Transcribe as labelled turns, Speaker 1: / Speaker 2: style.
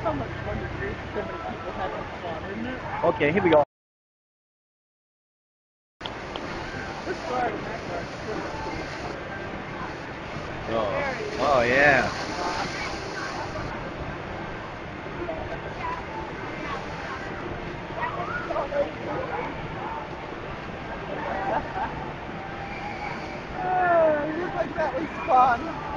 Speaker 1: how much fun it is. So many people having fun, isn't it?
Speaker 2: Okay, here we go.
Speaker 1: This slide and that guy's pretty cool.
Speaker 2: Oh yeah.
Speaker 1: It looks like that was fun.